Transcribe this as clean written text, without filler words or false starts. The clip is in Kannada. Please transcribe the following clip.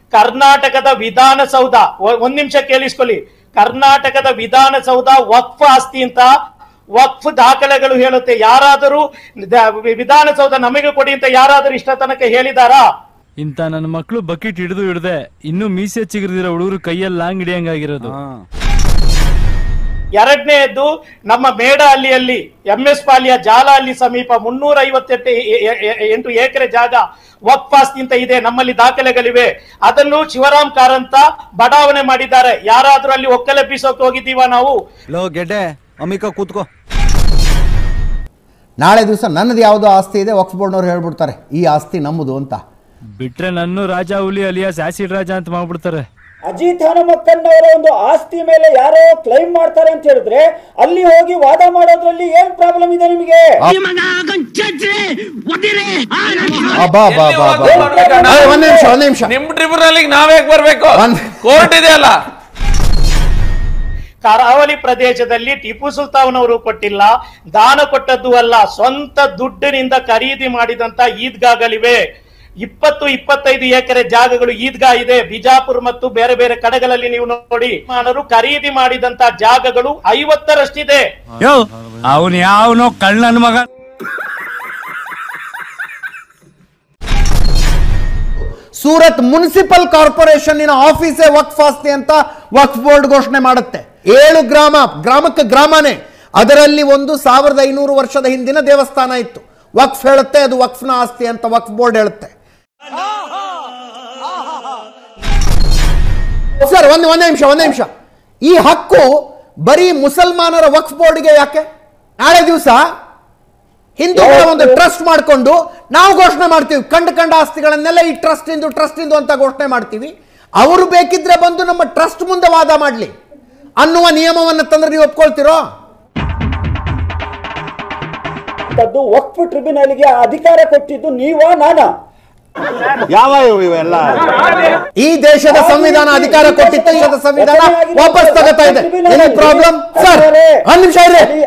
ಕರ್ನಾಟಕದ ವಿಧಾನಸೌಧ, ಒಂದ್ ನಿಮಿಷ ಕೇಳಿಸ್ಕೊಳ್ಳಿ, ಕರ್ನಾಟಕದ ವಿಧಾನಸೌಧ ವಕ್ಫ್ ಆಸ್ತಿ ಅಂತ ವಕ್ಫ್ ದಾಖಲೆಗಳು ಹೇಳುತ್ತೆ. ಯಾರಾದರೂ ವಿಧಾನಸೌಧ ನಮಗೆ ಕೊಡಿ ಅಂತ ಯಾರಾದರೂ ಇಷ್ಟ ತನಕ ಹೇಳಿದಾರಾ? ಇಂತ ನನ್ನ ಮಕ್ಕಳು ಬಕೆಟ್ ಹಿಡಿದೆ ಇನ್ನು ಮೀಸೆ ಚಿಗುರಿದಿರೋ ಹುಡುಗರು ಕೈಯಲ್ಲಿ ಲಾಂಗ್ ಹಿಡಿಯಂಗಾಗಿರೋದು. ಎರಡನೇದ್ದು, ನಮ್ಮ ಮೇಡಹಳ್ಳಿಯಲ್ಲಿ MS ಪಾಳ್ಯ ಜಾಲಹಳ್ಳಿ ಸಮೀಪ 358 ಎಕರೆ ಜಾಗ ವಕ್ಫ್ ಆಸ್ತಿ ಅಂತ ಇದೆ, ನಮ್ಮಲ್ಲಿ ದಾಖಲೆಗಳಿವೆ. ಅದನ್ನು ಶಿವರಾಮ್ ಕಾರಂತ ಬಡಾವಣೆ ಮಾಡಿದ್ದಾರೆ. ಯಾರಾದ್ರೂ ಅಲ್ಲಿ ಒಕ್ಕಲೆಬ್ಬಿಸೋಕೆ ಹೋಗಿದ್ದೀವ ನಾವು? ಗೆಡ್ಡೆ ಅಮಿಕಾ ಕೂತ್ಕೋ. ನಾಳೆ ದಿವಸ ನನ್ನದು ಯಾವುದೋ ಆಸ್ತಿ ಇದೆ, ವಕ್ಫ್ ಬೋರ್ಡ್ನವ್ರು ಹೇಳ್ಬಿಡ್ತಾರೆ ಈ ಆಸ್ತಿ ನಮ್ಮದು ಅಂತ. ಬಿಟ್ರೆ ನನ್ನ ರಾಜ ಹುಲಿ ಅಲಿಯಾಸ್ ಆಸಿಡ್ ರಾಜ ಅಂತ ಮಾಡ್ಬಿಡ್ತಾರೆ. ಅಜಿತ್ ಹನುಮಕ್ಕನ್ನವರ ಒಂದು ಆಸ್ತಿ ಮೇಲೆ ಯಾರೋ ಕ್ಲೈಮ್ ಮಾಡ್ತಾರೆ ಅಂತ ಹೇಳಿದ್ರೆ ಅಲ್ಲಿ ಹೋಗಿ ವಾದ ಮಾಡೋದ್ರಲ್ಲಿ ಏನ್ ಪ್ರಾಬ್ಲಮ್ ಇದೆ ನಿಮಗೆ? ಒಂದ್ ನಿಮಿಷ, ನಿಮ್ ಟ್ರಿಬ್ಯುನಲ್ ನಾವೇ ಬರ್ಬೇಕು? ಕೋರ್ಟ್ ಇದೆ ಅಲ್ಲ. ಕರಾವಳಿ ಪ್ರದೇಶದಲ್ಲಿ ಟಿಪ್ಪು ಸುಲ್ತಾನ್ ಅವರು ಕೊಟ್ಟಿಲ್ಲ, ದಾನ ಕೊಟ್ಟದ್ದು ಅಲ್ಲ, ಸ್ವಂತ ದುಡ್ಡಿನಿಂದ ಖರೀದಿ ಮಾಡಿದಂತ ಈದ್ಗಾಗಳಿವೆ. 20-25 ಎಕರೆ ಜಾಗಗಳು ಈದ್ಗಾ ಇದೆ. ಬಿಜಾಪುರ ಮತ್ತು ಬೇರೆ ಬೇರೆ ಕಡೆಗಳಲ್ಲಿ ನೀವು ನೋಡಿ, ಖರೀದಿ ಮಾಡಿದಂತ ಜಾಗಗಳು 50ರಷ್ಟಿದೆ. ಅವನು ಯಾವನೋ ಕಳ್ಳನ ಮಗ. ಸೂರತ್ ಮುನ್ಸಿಪಲ್ ಕಾರ್ಪೊರೇಷನ್ ಆಫೀಸೇ ವಕ್ಫ್ ಆಸ್ತಿ ಅಂತ ವಕ್ಫ್ ಬೋರ್ಡ್ ಘೋಷಣೆ ಮಾಡುತ್ತೆ. 7 ಗ್ರಾಮಕ್ಕೆ ಗ್ರಾಮನೇ, ಅದರಲ್ಲಿ ಒಂದು 1500 ವರ್ಷದ ಹಿಂದಿನ ದೇವಸ್ಥಾನ ಇತ್ತು. ವಕ್ಫ್ ಹೇಳುತ್ತೆ ಅದು ವಕ್ಫ್ನ ಆಸ್ತಿ ಅಂತ ವಕ್ಫ್ ಬೋರ್ಡ್ ಹೇಳುತ್ತೆ. ಸರ್ ಒಂದ್ ನಿಮಿಷ, ಈ ಹಕ್ಕು ಬರೀ ಮುಸಲ್ಮಾನರ ವಕ್ಫ್ ಬೋರ್ಡ್ಗೆ ಯಾಕೆ? ನಾಳೆ ದಿವಸ ಹಿಂದೂಗಳ ಒಂದು ಟ್ರಸ್ಟ್ ಮಾಡಿಕೊಂಡು ನಾವು ಘೋಷಣೆ ಮಾಡ್ತೀವಿ, ಕಂಡ ಆಸ್ತಿಗಳನ್ನೆಲ್ಲ ಈ ಟ್ರಸ್ಟ್ ಇಂದು ಅಂತ ಘೋಷಣೆ ಮಾಡ್ತೀವಿ. ಅವರು ಬೇಕಿದ್ರೆ ಬಂದು ನಮ್ಮ ಟ್ರಸ್ಟ್ ಮುಂದೆ ವಾದ ಮಾಡಲಿ ಅನ್ನುವ ನಿಯಮವನ್ನು ತಂದ್ರೆ ನೀವು ಒಪ್ಕೊಳ್ತಿರೋ? ವಕ್ಫ್ ಟ್ರಿಬ್ಯುನಲ್ಗೆ ಅಧಿಕಾರ ಕೊಟ್ಟಿದ್ದು ನೀವಾ ನಾನಾ? ಯಾವ ಇವೆಲ್ಲ? ಈ ದೇಶದ ಸಂವಿಧಾನ ಅಧಿಕಾರ ಕೊಟ್ಟಿದ್ದ ದೇಶದ ಸಂವಿಧಾನ ವಾಪಸ್ ತಗೋತಾ ಇದೆ. ಪ್ರಾಬ್ಲಮ್ ಸರ್, ಒಂದ್ ನಿಮಿಷ ಇರಿ.